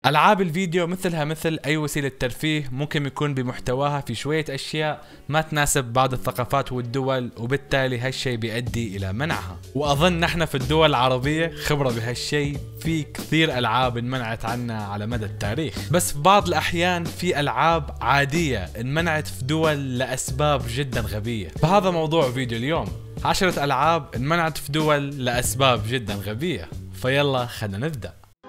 ألعاب الفيديو مثلها مثل أي وسيلة ترفيه ممكن يكون بمحتواها في شوية أشياء ما تناسب بعض الثقافات والدول، وبالتالي هالشي بيؤدي إلى منعها. وأظن نحن في الدول العربية خبرة بهالشي، في كثير ألعاب انمنعت عنا على مدى التاريخ، بس في بعض الأحيان في ألعاب عادية انمنعت في دول لأسباب جدا غبية. فهذا موضوع فيديو اليوم، 10 ألعاب انمنعت في دول لأسباب جدا غبية. فيلا خلينا نبدأ.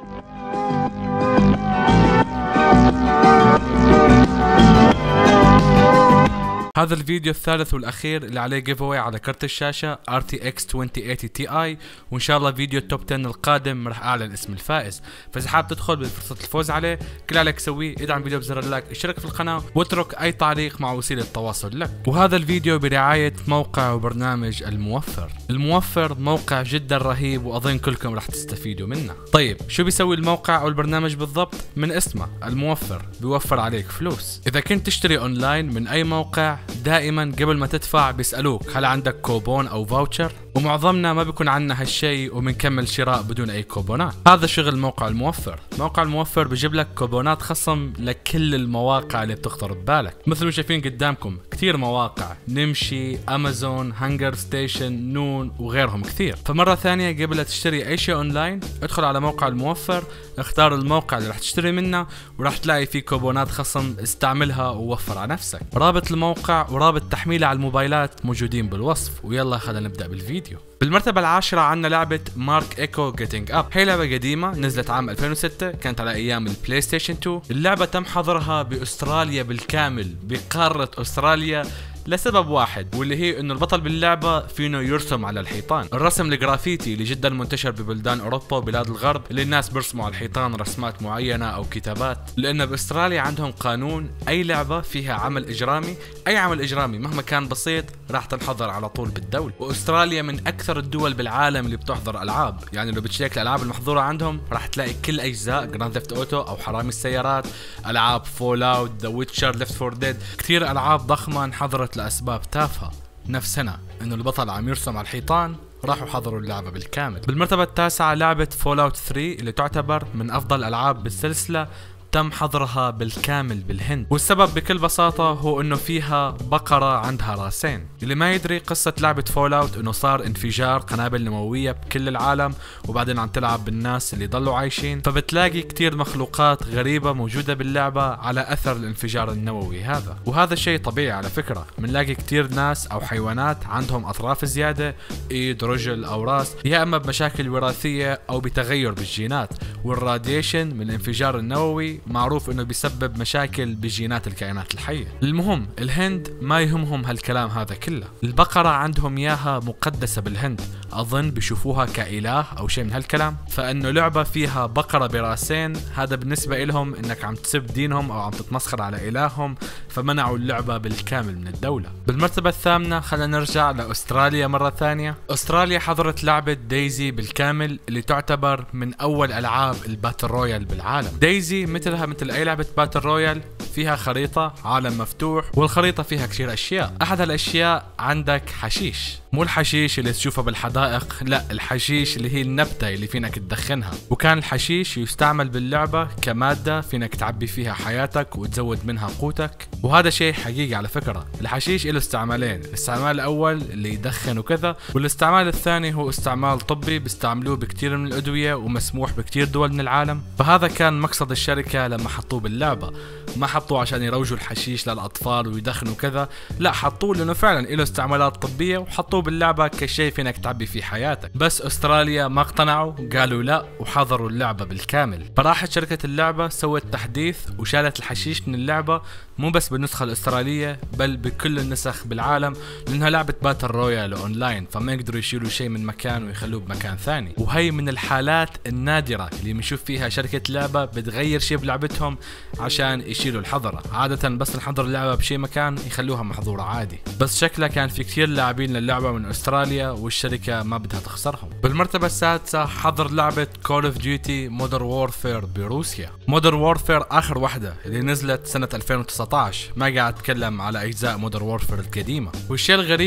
هذا الفيديو الثالث والأخير اللي عليه جيف أواي على كرت الشاشة RTX 2080 Ti، وإن شاء الله فيديو التوب 10 القادم راح أعلن اسم الفائز. فإذا حاب تدخل بفرصة الفوز عليه، كل عليك تسويه ادعم الفيديو بزر اللايك، اشترك في القناة واترك أي تعليق مع وسيلة تواصل لك. وهذا الفيديو برعاية موقع وبرنامج الموفر. الموفر موقع جدا رهيب وأظن كلكم راح تستفيدوا منه. طيب شو بيسوي الموقع أو البرنامج بالضبط؟ من اسمه الموفر بيوفر عليك فلوس. إذا كنت تشتري أونلاين من أي موقع، دائما قبل ما تدفع بيسألوك هل عندك كوبون او فاوتشر، ومعظمنا ما بيكون عندنا هالشي وبنكمل شراء بدون اي كوبونات. هذا شغل موقع الموفر. موقع الموفر بيجيب لك كوبونات خصم لكل المواقع اللي بتخطر ببالك، مثل ما شايفين قدامكم كثير مواقع، نمشي، امازون، هانجر ستيشن، نون وغيرهم كثير. فمرة ثانية قبل لا تشتري اي شيء اونلاين، ادخل على موقع الموفر، اختار الموقع اللي راح تشتري منه وراح تلاقي فيه كوبونات خصم، استعملها ووفر على نفسك. رابط الموقع ورابط تحميله على الموبايلات موجودين بالوصف. ويلا خلينا نبدأ بالفيديو. بالمرتبة العاشرة عنا لعبة مارك ايكو جيتنج اب. هي لعبة قديمة نزلت عام 2006، كانت على ايام البلاي ستيشن 2. اللعبة تم حظرها باستراليا بالكامل، بقارة استراليا، لسبب واحد، واللي هي انه البطل باللعبة فينه يرسم على الحيطان. الرسم الجرافيتي اللي جدا منتشر ببلدان اوروبا وبلاد الغرب، اللي الناس بيرسموا على الحيطان رسمات معينة او كتابات، لانه باستراليا عندهم قانون اي لعبة فيها عمل اجرامي، اي عمل اجرامي مهما كان بسيط راح تنحظر على طول بالدولة. واستراليا من اكثر الدول بالعالم اللي بتحظر العاب، يعني لو بتشيك الالعاب المحظورة عندهم راح تلاقي كل اجزاء جراند ثيفت اوتو او حرامي السيارات، العاب فول اوت، ذا ويتشر، ليفت فور ديد، كثير العاب ضخمة انحظرت لأسباب تافهة. نفس هنا انه البطل عم يرسم على الحيطان، راحوا حضروا اللعبة بالكامل. بالمرتبة التاسعة لعبة فول اوت 3، اللي تعتبر من افضل الالعاب بالسلسلة، تم حظرها بالكامل بالهند. والسبب بكل بساطة هو انه فيها بقرة عندها راسين. اللي ما يدري قصة لعبة فول اوت انه صار انفجار قنابل نووية بكل العالم، وبعدين عم تلعب بالناس اللي ضلوا عايشين، فبتلاقي كتير مخلوقات غريبة موجودة باللعبة على اثر الانفجار النووي هذا. وهذا شيء طبيعي على فكرة، بنلاقي كتير ناس او حيوانات عندهم اطراف زيادة، ايد، رجل او راس، يا اما بمشاكل وراثية او بتغير بالجينات. والراديشن من الانفجار النووي معروف انه بيسبب مشاكل بجينات الكائنات الحية. المهم الهند ما يهمهم هالكلام هذا كله. البقرة عندهم اياها مقدسة بالهند، اظن بيشوفوها كإله او شيء من هالكلام. فانه لعبة فيها بقرة براسين، هذا بالنسبة لهم انك عم تسب دينهم او عم تتمسخر على الههم، فمنعوا اللعبة بالكامل من الدولة. بالمرتبة الثامنة خلينا نرجع لاستراليا مرة ثانية. استراليا حضرت لعبة دايزي بالكامل، اللي تعتبر من اول العاب الباتل رويال بالعالم. دايزي مثلها مثل اي لعبة باتل رويال، فيها خريطة، عالم مفتوح، والخريطة فيها كثير اشياء. احد هالاشياء عندك حشيش، مو الحشيش اللي تشوفه بالحدائق، لا، الحشيش اللي هي النبتة اللي فينك تدخنها. وكان الحشيش يستعمل باللعبة كمادة فينك تعبي فيها حياتك وتزود منها قوتك. وهذا شيء حقيقي على فكرة. الحشيش له استعمالين، الاستعمال الاول اللي يدخن وكذا، والاستعمال الثاني هو استعمال طبي، بيستعملوه بكثير من الادوية ومسموح بكثير دول من العالم. فهذا كان مقصد الشركة لما حطوه باللعبة، ما حطوه عشان يروجوا الحشيش للاطفال ويدخنوا كذا، لا، حطوه لانه فعلا له استعمالات طبية، وحطوه باللعبة كشيء فينك تعبي فيه حياتك. بس استراليا ما اقتنعوا، قالوا لا، وحظروا اللعبة بالكامل. فراحت شركة اللعبة سوت تحديث وشالت الحشيش من اللعبة، مو بس بالنسخة الأسترالية بل بكل النسخ بالعالم، لأنها لعبة باتل رويال أونلاين، فما يقدروا يشيلوا شيء من مكان ويخلوه بمكان ثاني. وهي من الحالات النادرة اللي بنشوف فيها شركة لعبة بتغير شيء بلعبتهم عشان يشيلوا الحظر. عادة بس نحضر اللعبة بشيء مكان يخلوها محظورة عادي، بس شكلها كان في كثير لاعبين للعبة من أستراليا والشركة ما بدها تخسرهم. بالمرتبة السادسة حضر لعبة كول اوف ديوتي مودرن وورفير بروسيا. مودرن وورفير آخر واحدة اللي نزلت سنة 2019، ما قاعد أتكلم على أجزاء مودرن وورفير القديمة. والشيء الغريب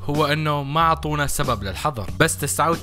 هو انه ما اعطونا سبب للحظر، بس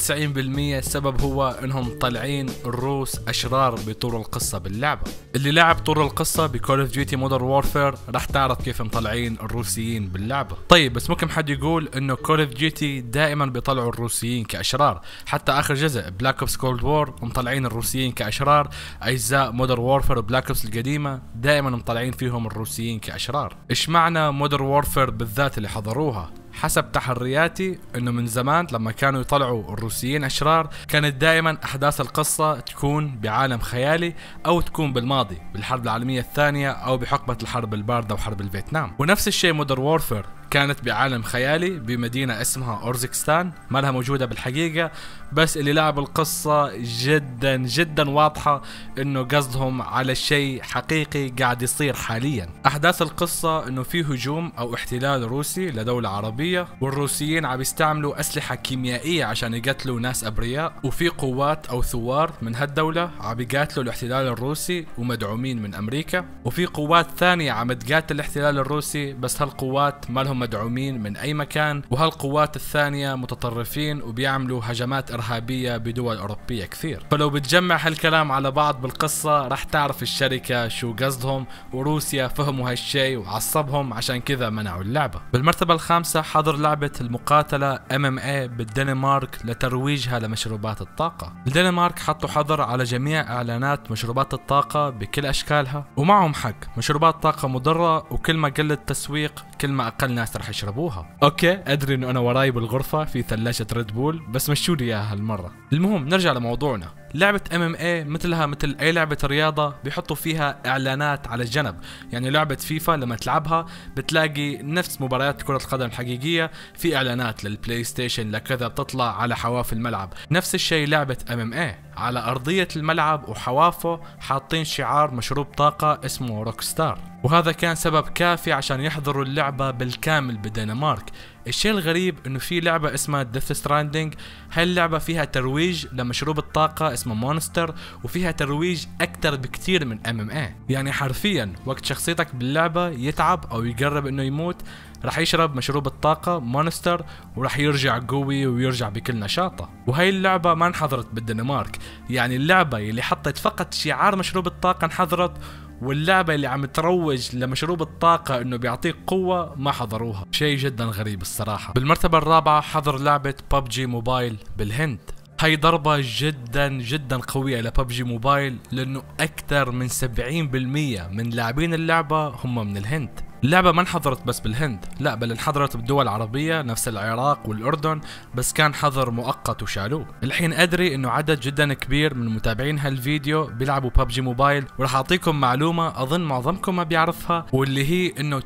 99% السبب هو انهم طالعين الروس اشرار بطول القصة باللعبة. اللي لعب طول القصة بكول اوف ديوتي مودرن وورفير راح تعرف كيف مطلعين الروسيين باللعبة. طيب بس ممكن حد يقول انه كول اوف ديوتي دائما بيطلعوا الروسيين كاشرار، حتى اخر جزء بلاك اوبس كولد وور مطلعين الروسيين كاشرار، اجزاء مودرن وورفير وبلاك اوبس القديمة دائما مطلعين فيهم الروسيين كاشرار. ايش معنى مودرن وورفير بالذات اللي حضروها؟ حسب تحرياتي انه من زمان لما كانوا يطلعوا الروسيين اشرار كانت دائما احداث القصة تكون بعالم خيالي او تكون بالماضي بالحرب العالمية الثانية او بحقبة الحرب الباردة وحرب الفيتنام. ونفس الشيء مودرن وورفير كانت بعالم خيالي بمدينة اسمها اورزكستان ما لها موجودة بالحقيقة، بس اللي لعب القصة جدا جدا واضحة انه قصدهم على شيء حقيقي قاعد يصير حاليا. احداث القصة انه في هجوم او احتلال روسي لدولة عربية، والروسيين عم يستعملوا اسلحة كيميائية عشان يقتلوا ناس ابرياء، وفي قوات او ثوار من هالدولة عم يقاتلوا الاحتلال الروسي ومدعومين من امريكا، وفي قوات ثانية عم تقاتل الاحتلال الروسي بس هالقوات ما لهم مدعومين من اي مكان، وهالقوات الثانية متطرفين وبيعملوا هجمات ارهابية بدول اوروبية كثير. فلو بتجمع هالكلام على بعض بالقصة راح تعرف الشركة شو قصدهم، وروسيا فهموا هالشي وعصبهم عشان كذا منعوا اللعبة. بالمرتبة الخامسة حضر لعبة المقاتلة MMA بالدنمارك لترويجها لمشروبات الطاقة. الدنمارك حطوا حظر على جميع اعلانات مشروبات الطاقة بكل اشكالها، ومعهم حق، مشروبات طاقة مضرة وكل ما قل التسويق كل ما اقل ناس رح يشربوها. اوكي ادري انه انا وراي بالغرفة في ثلاجة ريد بول بس مشوا لي اياها هالمرة. المهم نرجع لموضوعنا. لعبة MMA مثلها مثل اي لعبة رياضة بيحطوا فيها اعلانات على الجنب، يعني لعبة فيفا لما تلعبها بتلاقي نفس مباريات كرة القدم الحقيقية في اعلانات للبلاي ستيشن لكذا بتطلع على حواف الملعب. نفس الشيء لعبة MMA على ارضية الملعب وحوافه حاطين شعار مشروب طاقة اسمه روك ستار، وهذا كان سبب كافي عشان يحضروا اللعبة بالكامل بالدنمارك. الشيء الغريب انه في لعبة اسمها ديث ستراندينج، هاي اللعبة فيها ترويج لمشروب الطاقة اسمه مونستر، وفيها ترويج اكتر بكتير من MMA. يعني حرفيا وقت شخصيتك باللعبة يتعب او يقرب انه يموت رح يشرب مشروب الطاقة مونستر ورح يرجع قوي ويرجع بكل نشاطه. وهي اللعبة ما انحضرت بالدنمارك، يعني اللعبة اللي حطت فقط شعار مشروب الطاقة انحضرت، واللعبة اللي عم تروج لمشروب الطاقة انه بيعطيك قوة ما حضروها. شيء جدا غريب الصراحة. بالمرتبة الرابعة حضر لعبة PUBG موبايل بالهند. هاي ضربة جدا جدا قوية لببجي موبايل لانه اكثر من 70% من لاعبين اللعبة هم من الهند. اللعبة ما انحضرت بس بالهند، لا بل انحضرت بالدول العربية نفس العراق والأردن، بس كان حظر مؤقت وشالوه. الحين أدري إنه عدد جدا كبير من متابعين هالفيديو بيلعبوا ببجي موبايل، وراح أعطيكم معلومة أظن معظمكم ما بيعرفها، واللي هي إنه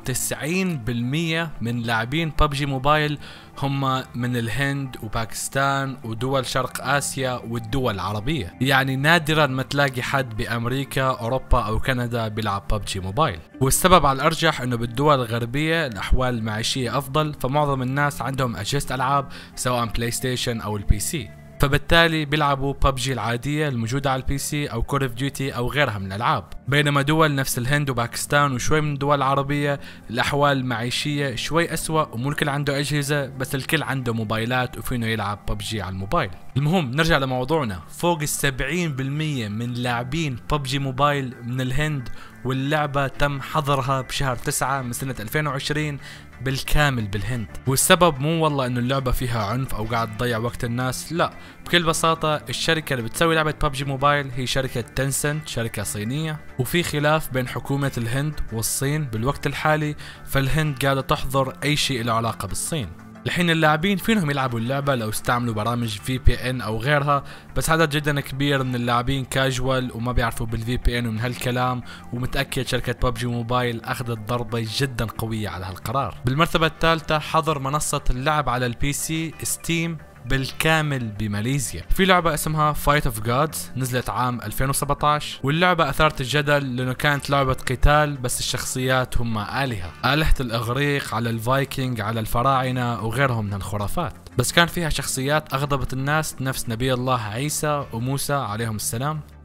90% من لاعبين ببجي موبايل هم من الهند وباكستان ودول شرق آسيا والدول العربية. يعني نادرا ما تلاقي حد بأمريكا أوروبا أو كندا بيلعب ببجي موبايل، والسبب على الأرجح إنه بالدول الغربية الأحوال المعيشية أفضل، فمعظم الناس عندهم أجهزة ألعاب سواء بلاي ستيشن أو البي سي، فبالتالي بيلعبوا ببجي العادية الموجودة على البي سي أو كول اوف ديوتي أو غيرها من الألعاب. بينما دول نفس الهند وباكستان وشوي من الدول العربية الأحوال المعيشية شوي أسوأ، ومو الكل عنده أجهزة بس الكل عنده موبايلات وفينه يلعب ببجي على الموبايل. المهم نرجع لموضوعنا. فوق 70% من لاعبين ببجي موبايل من الهند، واللعبة تم حظرها بشهر 9 من سنة 2020 بالكامل بالهند. والسبب مو والله انه اللعبة فيها عنف او قاعد تضيع وقت الناس، لا، بكل بساطة الشركة اللي بتسوي لعبة ببجي موبايل هي شركة تنسنت، شركة صينية، وفي خلاف بين حكومة الهند والصين بالوقت الحالي، فالهند قاعدة تحظر اي شيء له علاقة بالصين. الحين اللاعبين فينهم يلعبوا اللعبة لو استعملوا برامج VPN او غيرها، بس عدد جدا كبير من اللاعبين كاجوال وما بيعرفوا بالVPN ومن هالكلام، ومتأكد شركة ببجي موبايل اخذت ضربة جدا قوية على هالقرار. بالمرتبة الثالثة حظر منصة اللعب على البي سي ستيم بالكامل بماليزيا. في لعبة اسمها Fight of Gods نزلت عام 2017، واللعبة أثارت الجدل لأنه كانت لعبة قتال بس الشخصيات هم آلهة الإغريق على الفايكنج على الفراعنة وغيرهم من الخرافات، بس كان فيها شخصيات أغضبت الناس نفس نبي الله عيسى وموسى عليهم السلام.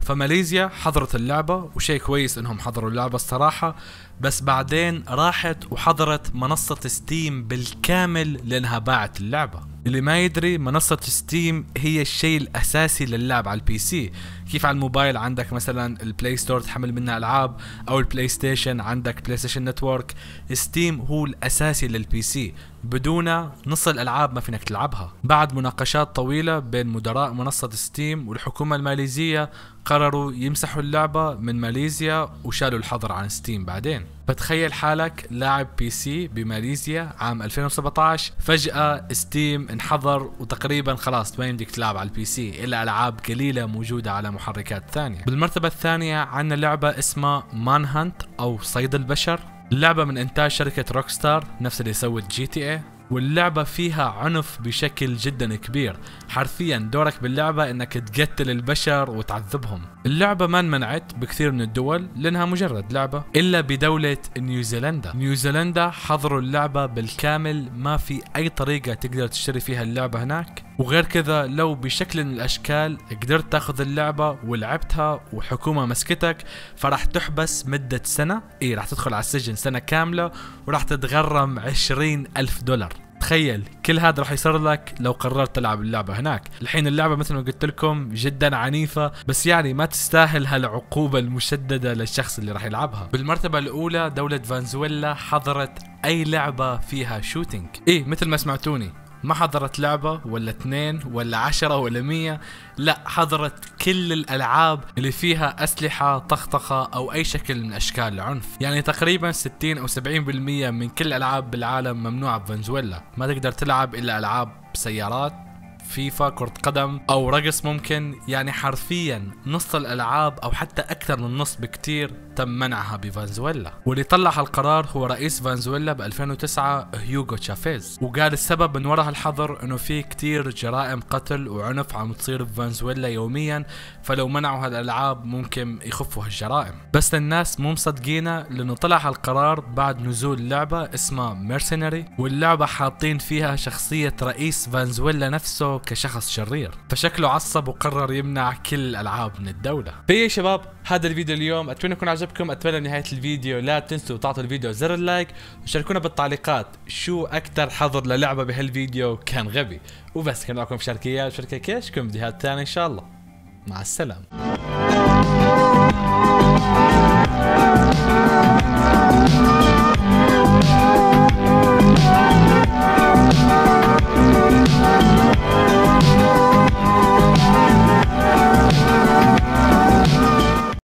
فماليزيا حضرت اللعبة، وشيء كويس انهم حضروا اللعبة الصراحة، بس بعدين راحت وحضرت منصة ستيم بالكامل لانها باعت اللعبة. اللي ما يدري، منصة ستيم هي الشيء الاساسي للعب على البي سي. كيف على الموبايل عندك مثلا البلاي ستور تحمل منها العاب، او البلاي ستيشن عندك بلاي ستيشن نتورك، ستيم هو الاساسي للبي سي، بدونه نص الالعاب ما فينك تلعبها. بعد مناقشات طويلة بين مدراء منصة ستيم والحكومة الماليزية قرروا يمسحوا اللعبة من ماليزيا وشالوا الحظر عن ستيم بعدين. فتخيل حالك لاعب بي سي بماليزيا عام 2017، فجأة ستيم انحظر وتقريبا خلاص ما يمديك تلعب على البي سي الا العاب قليلة موجودة على محركات ثانية. بالمرتبة الثانية عندنا لعبة اسمها مان هانت او صيد البشر. اللعبة من انتاج شركة روكستار نفس اللي سوت جي تي اي، واللعبة فيها عنف بشكل جدا كبير. حرفيا دورك باللعبة انك تقتل البشر وتعذبهم. اللعبة ما انمنعت بكثير من الدول لانها مجرد لعبة، الا بدولة نيوزيلندا. نيوزيلندا حظروا اللعبة بالكامل، ما في اي طريقة تقدر تشتري فيها اللعبة هناك. وغير كذا لو بشكل من الاشكال قدرت تاخذ اللعبة ولعبتها وحكومة مسكتك، فراح تحبس مدة سنة. راح تدخل على السجن سنة كاملة، وراح تتغرم 20,000 دولار. تخيل كل هذا راح يصير لك لو قررت تلعب اللعبة هناك. الحين اللعبة مثل ما قلت لكم جدا عنيفة، بس يعني ما تستاهل هالعقوبة المشددة للشخص اللي راح يلعبها. بالمرتبة الأولى دولة فنزويلا حضرت أي لعبة فيها شوتينج. مثل ما سمعتوني، ما حضرت لعبة ولا 2 ولا 10 ولا 100، لا حضرت كل الألعاب اللي فيها أسلحة طخطخة أو أي شكل من أشكال العنف. يعني تقريبا 60 أو 70% من كل الألعاب بالعالم ممنوعة بفنزويلا. ما تقدر تلعب إلا ألعاب سيارات، فيفا، كرة قدم أو رقص ممكن. يعني حرفيا نص الألعاب أو حتى أكثر من نص بكتير تم منعها بفنزويلا. واللي طلع القرار هو رئيس فنزويلا ب 2009 هيوغو تشافيز، وقال السبب من وراء الحظر انه في كتير جرائم قتل وعنف عم تصير بفنزويلا يوميا، فلو منعوا هالالعاب ممكن يخفوا هالجرائم. بس الناس مو مصدقينه لانه طلع هالقرار بعد نزول لعبة اسمها ميرسينري، واللعبة حاطين فيها شخصية رئيس فنزويلا نفسه كشخص شرير، فشكله عصب وقرر يمنع كل الالعاب من الدولة. يا شباب هذا الفيديو اليوم، اتمنى يكون عجبكم. اتمنى بنهاية الفيديو لا تنسوا تعطوا الفيديو زر اللايك، وشاركونا بالتعليقات شو اكثر حظر للعبة بهالفيديو كان غبي. وبس كان معكم شركيات شركة كيش، كم فيديوهات ثانية ان شاء الله. مع السلامة.